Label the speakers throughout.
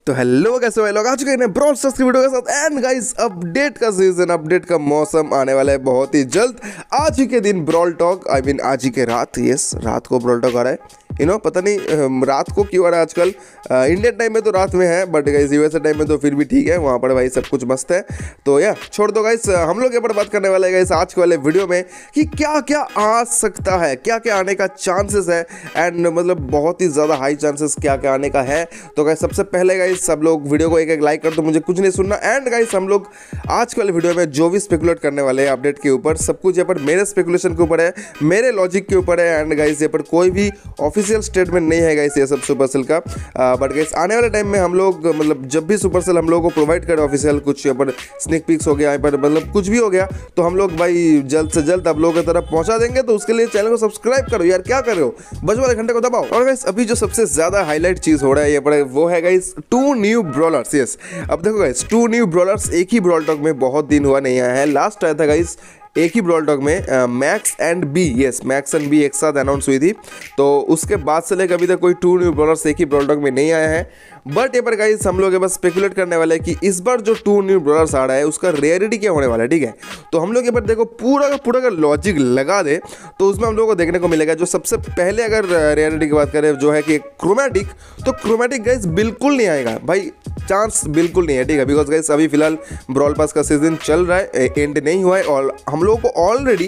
Speaker 1: तो हेलो कैसे भाई लोग आ चुके हैं ब्रॉल स्टार्स की वीडियो के साथ। एंड गाइस अपडेट का सीजन, अपडेट का मौसम आने वाला है बहुत ही जल्द। आज ही के दिन ब्रॉल टॉक, आई मीन आज ही के रात, यस रात को ब्रॉल टॉक आ रहा है। पता नहीं रात को क्यों आ रहा है आजकल। इंडियन टाइम में तो रात में है, बट गाइस यूएसए टाइम में तो फिर भी ठीक है, वहाँ पर भाई सब कुछ मस्त है। तो या छोड़ दो गाइस, हम लोग यहाँ पर बात करने वाले हैं गाइस आज के वाले वीडियो में कि क्या क्या आ सकता है, क्या क्या आने का चांसेस है। एंड मतलब बहुत ही ज़्यादा हाई चांसेस क्या क्या आने का है। तो गाइस सबसे पहले गाइस सब लोग वीडियो को एक एक लाइक कर दो, मुझे कुछ नहीं सुनना। एंड गाइस हम लोग आज के वाले वीडियो में जो भी स्पेकुलेट करने वाले हैं अपडेट के ऊपर, सब कुछ यहाँ पर मेरे स्पेकुलेशन के ऊपर है, मेरे लॉजिक के ऊपर है। एंड गाइस यहाँ पर कोई भी ऑफिशियल स्टेटमेंट नहीं है गाइस ये सब सुपरसेल का। बट गाइस आने वाले टाइम में हम लोग मतलब जब भी सुपरसेल हम लोगों को प्रोवाइड करे ऑफिशियल कुछ यहाँ पर स्निक पिक्स हो गया, यहाँ पर मतलब कुछ भी हो गया, तो हम लोग भाई जल्द से जल्द आप लोगों की तरफ पहुंचा देंगे। तो उसके लिए चैनल को सब्सक्राइब करो यार, क्या कर रहे हो, बजू वाले घंटे को दबाओ। और गाइस अभी जो सबसे ज्यादा हाईलाइट चीज हो रहा है ये पर वो है गाइस 2 न्यू ब्रॉलर्स। यस अब देखो गाइस 2 न्यू ब्रॉलर्स एक ही ब्रॉल टॉक में बहुत दिन हुआ नहीं आया है। लास्ट आया था गाइस एक ही ब्रॉल टॉक में Max and Bea, yes Max and Bea एक साथ अनाउंस हुई थी। तो उसके बाद से लेकर अभी तक कोई 2 न्यू ब्रॉलर्स एक ही ब्रॉल टॉक में नहीं आया है। बट ये पर गाइस हम लोग बस स्पेकुलेट करने वाले हैं कि इस बार जो 2 न्यू ब्रॉलर्स आ रहा है उसका रेयरिटी क्या होने वाला है, ठीक है। तो हम लोग ये पर देखो पूरा का पूरा अगर लॉजिक लगा दे तो उसमें हम लोग को देखने को मिलेगा जो सबसे पहले अगर रेयरिटी की बात करें जो है कि क्रोमैटिक, तो क्रोमैटिक गाइस बिल्कुल नहीं आएगा भाई, चांस बिल्कुल नहीं है, ठीक है। बिकॉज गाइस अभी फिलहाल ब्रॉल पास का सीजन चल रहा है, एंड नहीं हुआ है और हम लोगों को ऑलरेडी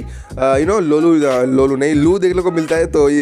Speaker 1: लोलू नहीं लू देखने को मिलता है। तो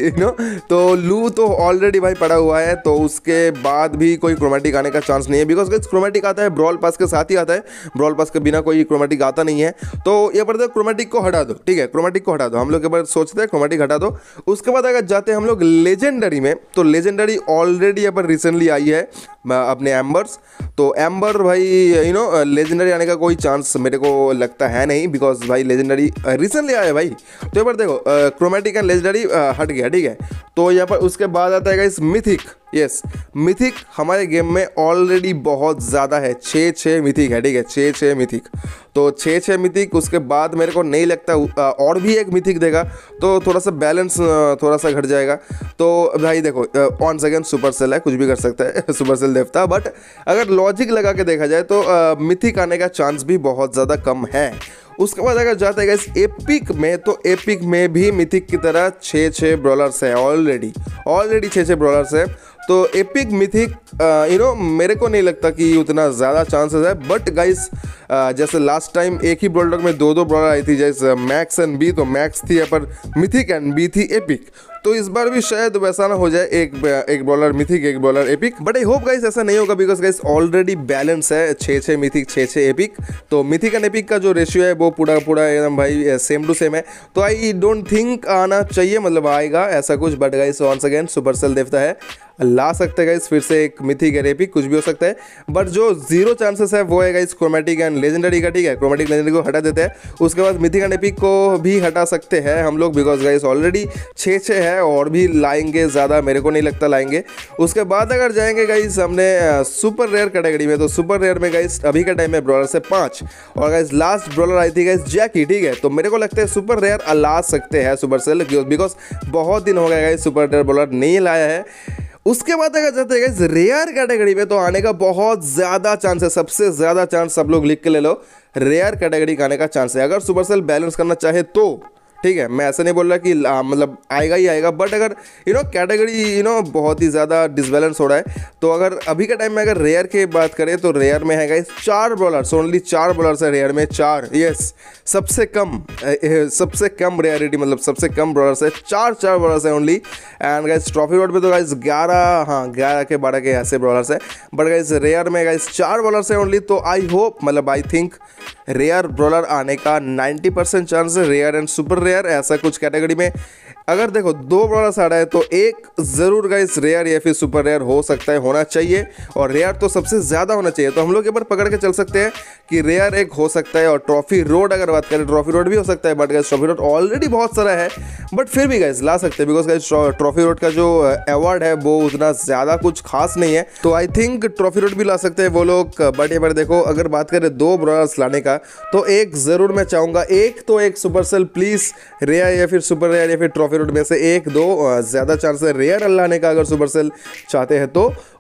Speaker 1: तो लू तो ऑलरेडी भाई पड़ा हुआ है, तो उसके बाद भी कोई क्रोमैटिक आने का चांस नहीं है। बिकॉज गाइस क्रोमैटिक आता है ब्रॉल पास के साथ ही आता है, ब्रॉल पास के बिना कोई क्रोमैटिक आता नहीं है। तो ये पर क्रोमैटिक को हटा दो, ठीक है, क्रोमैटिक को हटा दो। हम लोग एक बार सोचते हैं क्रोमैटिक हटा दो। उसके बाद अगर जाते हैं हम लोग लेजेंडरी में, तो लेजेंडरी ऑलरेडी यहाँ पर रिसेंटली आई है अपने एम्बर्स। तो एम्बर भाई लेजेंडरी आने का कोई चांस मेरे को लगता है नहीं, बिकॉज भाई लेजेंडरी रिसेंटली आया है भाई। तो यहाँ पर देखो क्रोमैटिक एंड लेजेंडरी हट गया, ठीक है। तो यहाँ पर उसके बाद आता है गाइस मिथिक। यस मिथिक हमारे गेम में ऑलरेडी बहुत ज़्यादा है, 6 मिथिक है, ठीक है, 6 मिथिक। तो 6 मिथिक, उसके बाद मेरे को नहीं लगता और भी एक मिथिक देगा तो थोड़ा सा बैलेंस थोड़ा सा घट जाएगा। तो भाई देखो ऑन सेकेंड सुपरसेल है, कुछ भी कर सकता है सुपरसेल देवता। बट अगर लॉजिक लगा के देखा जाए तो मिथिक आने का चांस भी बहुत ज़्यादा कम है। उसके बाद अगर जाता है इस एपिक में, तो एपिक में भी मिथिक की तरह 6 ब्रॉलर्स है, ऑलरेडी 6 ब्रॉलर्स है। तो एपिक मिथिक मेरे को नहीं लगता कि उतना ज़्यादा चांसेस है। बट गाइस जैसे लास्ट टाइम एक ही ब्रॉल टॉक में 2 ब्रॉलर आई थी, जैसे मैक्स एंड बी, तो मैक्स थी यहाँ पर मिथिक एंड बी थी एपिक। तो इस बार भी शायद वैसा ना हो जाए, एक बॉलर मिथिक एक brawler epic. But I hope guys ऐसा नहीं होगा, बिकॉज गाइस ऑलरेडी बैलेंस है 6 मिथिक 6 एपिक। तो मिथिक एंड एपिक का जो रेशियो है वो पूरा एकदम भाई सेम टू सेम है। तो आई डोंट थिंक आना चाहिए, मतलब आएगा ऐसा कुछ। But guys once again Supercell देवता है, ला सकते हैं गाइस फिर से एक मिथिक एंड एपिक, कुछ भी हो सकता है। बट जो 0 चांसेस है वो है गाइस क्रोमैटिक एंड लेजेंडरी का, ठीक है। क्रोमैटिक लेजेंडरी को हटा देते हैं, उसके बाद मिथिक एंड एपिक को भी हटा सकते हैं हम लोग, बिकॉज गाइस ऑलरेडी 6 है और भी लाएंगे ज़्यादा, मेरे को नहीं लगता लाएंगे। उसके बाद अगर जाएंगे गाइस हमने सुपर रेयर कैटेगरी में, तो सुपर रेयर में गाइस अभी के टाइम में ब्रॉलर से 5 और गाइस लास्ट ब्रॉलर आई थी गाइस जैकी, ठीक है। तो मेरे को लगता है सुपर रेयर ला सकते हैं सुपरसेल, बिकॉज बहुत दिन हो गया गाइस सुपर रेयर ब्रॉलर नहीं लाया है। उसके बाद अगर जाते हैं रेयर कैटेगरी में, तो आने का बहुत ज़्यादा चांस है, सबसे ज़्यादा चांस सब लोग लिख के ले लो, रेयर कैटेगरी का आने का चांस है। अगर सुपरसेल बैलेंस करना चाहे तो, ठीक है, मैं ऐसा नहीं बोल रहा कि मतलब आएगा ही आएगा। बट अगर कैटेगरी बहुत ही ज़्यादा डिसबैलेंस हो रहा है, तो अगर अभी के टाइम में अगर रेयर की बात करें तो रेयर में है गाइस 4 बॉलर्स, ओनली 4 बॉलर्स है रेयर में, 4। यस सबसे कम रेयरिटी, मतलब सबसे कम बॉलर्स है, 4 बॉलर्स है only. And guys trophy road पे तो गाइस 11 के 12 के ऐसे बॉलर्स है। बट गाइस रेयर में गाइस 4 बॉलर्स है ओनली। तो आई होप, मतलब आई थिंक रेयर ब्रॉलर आने का 90% चांस है, रेयर एंड सुपर रेयर ऐसा कुछ कैटेगरी में। अगर देखो 2 ब्रॉलर्स आ रहा है तो एक ज़रूर गाइस रेयर या फिर सुपर रेयर हो सकता है, होना चाहिए। और रेयर तो सबसे ज़्यादा होना चाहिए। तो हम लोग एक बार पकड़ के चल सकते हैं कि रेयर एक हो सकता है। और ट्रॉफी रोड अगर बात करें, ट्रॉफी रोड भी हो सकता है। But guys trophy road already बहुत सारा है, बट फिर भी गाइस ला सकते हैं, बिकॉज गाइस ट्रॉफी रोड का जो अवार्ड है वो उतना ज़्यादा कुछ खास नहीं है। तो आई थिंक ट्रॉफी रोड भी ला सकते हैं वो लोग। बट ये बार देखो अगर बात करें 2 ब्रॉलर्स लाने का, तो एक ज़रूर मैं चाहूँगा, एक सुपरसेल प्लीज़ रेयर या फिर सुपर रेयर या फिर ट्रॉफी रोड में से 1-2 ज़्यादा चांस है रेयर लाने का अगर सुपरसेल चाहते हैं तो।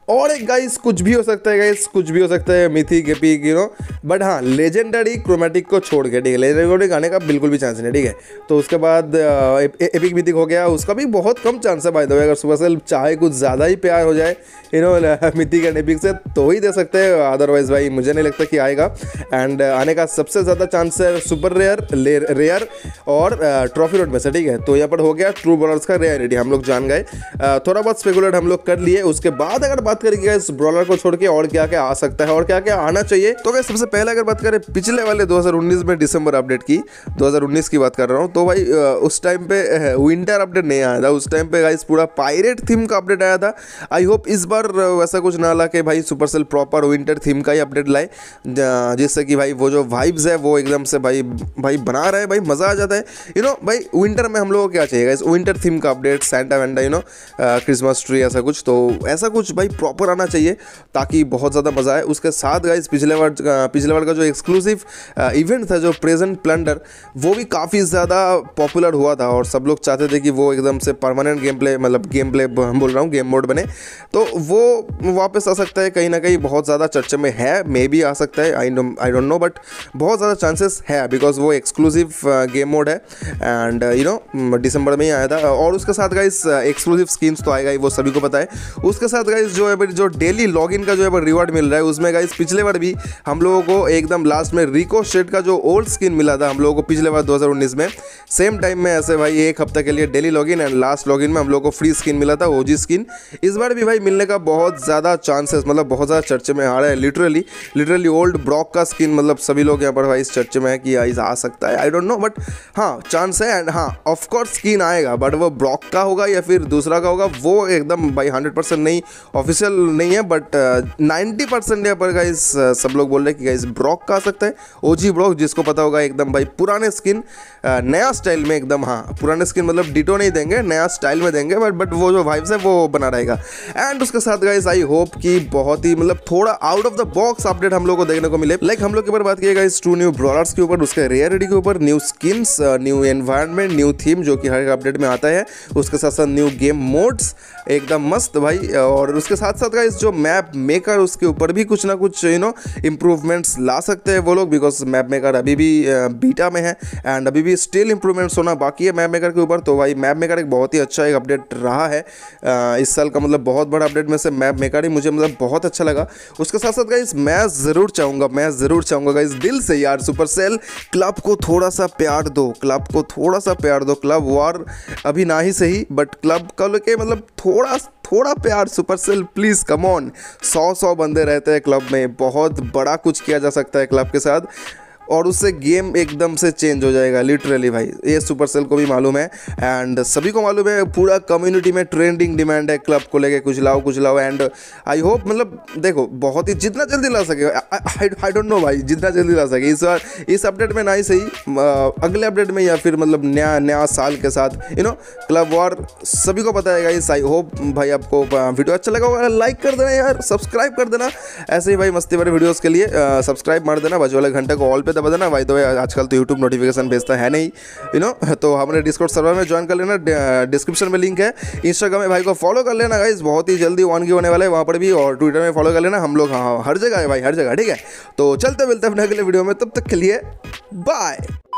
Speaker 1: और एक गाइस कुछ भी हो सकता है गाइस, कुछ भी हो सकता है, mythic epic you know, but हाँ लेजेंडरी क्रोमेटिक को छोड़ के, ठीक है, लेजेंडरी आने का बिल्कुल भी चांस नहीं, ठीक है। तो उसके बाद एपिक मिथिक हो गया, उसका भी बहुत कम चांस है बाय द वे। अगर सुपरसेल चाहे कुछ ज़्यादा ही प्यार हो जाए you know mythic and epic से तो ही दे सकते हैं, अदरवाइज भाई मुझे नहीं लगता कि आएगा। एंड आने का सबसे ज़्यादा चांस है सुपर रेयर और ट्रॉफी रोड में से, ठीक है। तो यहाँ पर हो गया ट्रू बॉलर्स का रेयरिटी, हम लोग जान गए, थोड़ा बहुत स्पेकुलेट हम लोग कर लिए। उसके बाद अगर बात करेंगे इस ब्रॉलर को छोड़ के और क्या क्या आ सकता है और क्या क्या आना चाहिए, तो भाई सबसे पहले अगर बात करें पिछले वाले 2019 में दिसंबर अपडेट की, 2019 की बात कर रहा हूँ, तो भाई उस टाइम पे विंटर अपडेट नहीं आया था, उस टाइम पे गाइस पूरा पायरेट थीम का अपडेट आया था। आई होप इस बार वैसा कुछ ना ला के भाई सुपरसेल प्रॉपर विंटर थीम का ही अपडेट लाए, जिससे कि भाई वो जो वाइब्स है वो एकदम से भाई बना रहे, भाई मज़ा आ जाता है यू नो। भाई विंटर में हम लोगों को क्या चाहिए गाइस, विंटर थीम का अपडेट, सैंटा वैंटा यू नो, क्रिसमस ट्री, ऐसा कुछ, तो ऐसा कुछ भाई प्रॉपर आना चाहिए ताकि बहुत ज़्यादा मज़ा आए। उसके साथ गाइस पिछले बार का जो एक्सक्लूसिव इवेंट था, जो प्रेजेंट प्लंडर, वो भी काफ़ी ज़्यादा पॉपुलर हुआ था और सब लोग चाहते थे कि वो एकदम से परमानेंट गेम प्ले, मतलब गेम प्ले बोल रहा हूँ, गेम मोड बने, तो वो वापस आ सकता है कहीं ना कहीं, बहुत ज़्यादा चर्चे में है, मे भी आ सकता है, आई डोंट नो, बट बहुत ज़्यादा चांसेस है बिकॉज वो एक्सक्लूसिव गेम मोड है एंड यू नो दिसंबर में ही आया था। और उसके साथ गाइस एक्सक्लूसिव स्किन्स तो आएगा ही, वो सभी को पता है। उसके साथ गाइस जो है जो डेली लॉगिन का जो है रिवॉर्ड मिल रहा है, उसमें गाइस पिछले बार भी हम लोगों को एकदम लास्ट में रिको शेड का जो ओल्ड स्किन मिला था हम लोगों को पिछले बार 2019 में, सेम टाइम में ऐसे भाई एक हफ्ते के लिए daily login and last login में हम लोगों को फ्री स्किन मिला था, ओजी स्किन। इस बार भी भाई मिलने का बहुत ज़्यादा चांसेस, मतलब बहुत ज़्यादा चर्चे में आ रहा है, लिटरली ओल्ड ब्रॉक का स्किन, मतलब सभी लोग यहाँ पर भाई इस चर्चे में है कि आ सकता है, आई डोंट नो, बट हाँ चांस है। एंड हाँ ऑफकोर्स स्किन आएगा, बट वो ब्रॉक का होगा या फिर दूसरा का होगा, वो एकदम भाई 100% नहीं, ऑफिशियल नहीं है, बट 90% यहाँ पर गाइस सब लोग बोल रहे हैं कि गाइस ब्रॉक का आ सकता है, ओजी ब्रॉक, जिसको पता होगा एकदम भाई पुराने स्किन नया स्टाइल में एकदम, हाँ पुराने स्किन मतलब डिटो नहीं देंगे, नया स्टाइल में देंगे, बट वो जो वाइब्स है वो बना रहेगा। एंड उसके साथ गाइस आई होप कि बहुत ही मतलब थोड़ा out of the box update हम लोग को देखने को मिले। लाइक हम लोग के ऊपर बात किया गाइस 2 न्यू ब्रॉलर्स के ऊपर, उसके रेयरिटी के ऊपर, new skins, new environment, new theme जो कि हर एक अपडेट में आता है, उसके साथ साथ न्यू गेम मोड्स, एकदम मस्त भाई। और उसके साथ साथ गाइस जो मैप मेकर, उसके ऊपर भी कुछ ना कुछ यू नो इंप्रूवमेंट्स ला सकते हैं वो लोग, बिकॉज मैप मेकर अभी भी बीटा में है एंड अभी भी स्टिल इंप्रूवमेंट्स होना बाकी है मैप मेकर के ऊपर। तो भाई मैप मेकर एक बहुत ही अच्छा एक अपडेट रहा है इस साल का, मतलब बहुत बड़ा अपडेट में से मैप मेकर ही मुझे मतलब बहुत अच्छा लगा। उसके साथ साथ गाइस मैं ज़रूर चाहूँगा गाइस दिल से यार, सुपरसेल क्लब को थोड़ा सा प्यार दो, क्लब वॉर अभी ना ही सही, बट क्लब का लेके मतलब थोड़ा प्यार, सुपरसेल प्लीज़ कम ऑन। 100 बंदे रहते हैं क्लब में, बहुत बड़ा कुछ किया जा सकता है क्लब के साथ और उससे गेम एकदम से चेंज हो जाएगा लिटरली भाई, ये सुपरसेल को भी मालूम है एंड सभी को मालूम है, पूरा कम्युनिटी में ट्रेंडिंग डिमांड है क्लब को लेके, कुछ लाओ एंड आई होप मतलब देखो बहुत ही जितना जल्दी ला सके, आई डोंट नो भाई, जितना जल्दी ला सके इस बार इस अपडेट में ना ही सही, अगले अपडेट में या फिर मतलब नया साल के साथ यू नो क्लब वॉर सभी को पता है गाइस। आई होप भाई आपको वीडियो अच्छा लगा होगा, लाइक कर देना यार, सब्सक्राइब कर देना, ऐसे ही भाई मस्ती भरे वीडियोज़ के लिए सब्सक्राइब मार देना, बाजू वाले घंटे को ऑल पे दबा देना। भाई तो आजकल तो यूट्यूब नोटिफिकेशन भेजता है नहीं यू नो, तो हमारे डिस्कॉर्ड सर्वर में ज्वाइन कर लेना, डिस्क्रिप्शन में लिंक है। इंस्टाग्राम में भाई को फॉलो कर लेना गाइस, बहुत ही जल्दी 1K होने वाला है वहाँ पर भी, और ट्विटर में फॉलो कर लेना, हम लोग हाँ हर जगह है भाई, हर जगह, ठीक है। तो चलते मिलते हैं अपने अगले वीडियो में, तब तक के लिए बाय।